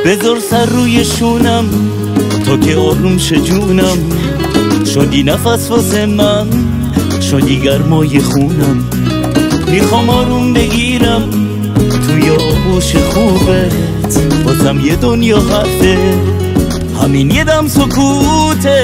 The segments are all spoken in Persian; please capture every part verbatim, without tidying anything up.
بذار سر روی شونم تا که آروم شه جونم، شدی نفس واسه من، شدی گرمای خونم. میخوام آروم بگیرم توی آغوش خوبت، بازم یه دنیا حرفه، همین یه دم سکوتت.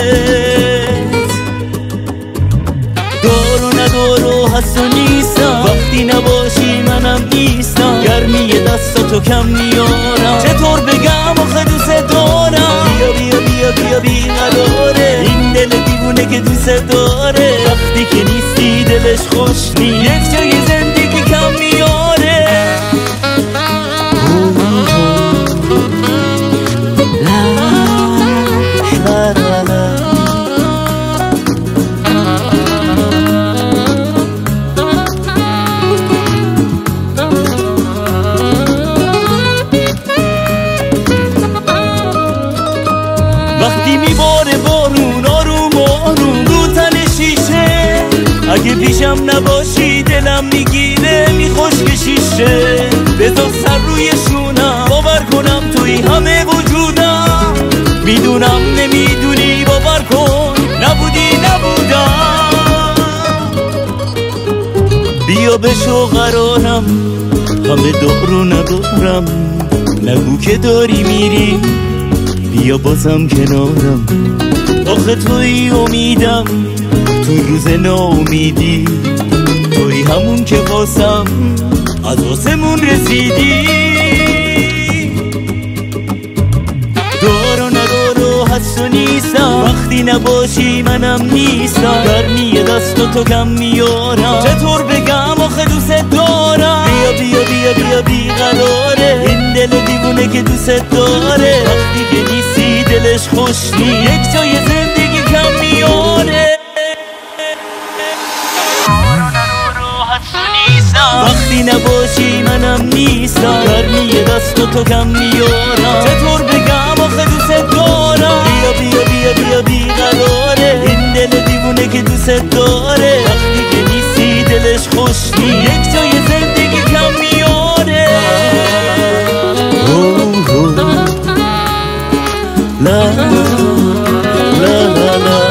دار و ندار و هست و نیستم، وقتی نباشی منم نیستم. گرمی دستاتو کم میارم، چطور بگم آخه دوست دارم. بیا بیا بیا بیا بی قراره، این دل دیوونه که دوست داره. وقتی که نیستی دلش خوش نیست، یک جای زندگی کم میاره. وقتی میباره بارون آروم آروم رو تن شیشه، اگه پیشم نباشی دلم میگیره میخوشک شیشه. بذار سر روی شونم باور کنم توی همه وجودم، میدونم نمیدونی باور کن نبودی نبودم. بیا بشو قرارم، همه دار و ندارم، نگو که داری میری، بیا بازم کنارم. آخه توی امیدم تو روز ناامیدی، توی همون که واسم از واسمون رسیدی. دار و ندار و هست و نیستم، وقتی نباشی منم نیستم. گرمی دست و تو کم میارم، چطور بگم آخه دوست دارم. بیا بیا بیا بیا بی قراره، این دل دیوونه که دوست داره. وقتی که نیستی دلش خوش نیست، یک جای زندگی کم میاره. وقتی نباشی منم نیستم، گرمی دست و تو کم میارم، چطور بگم آخه دوست دارم. بیا بیا بیا بیا بی قراره، این دل دیوونه که دوست داره. وقتی که نیستی دلش خوش نیست، یک جای زندگی کم میاره. لا لا لا لا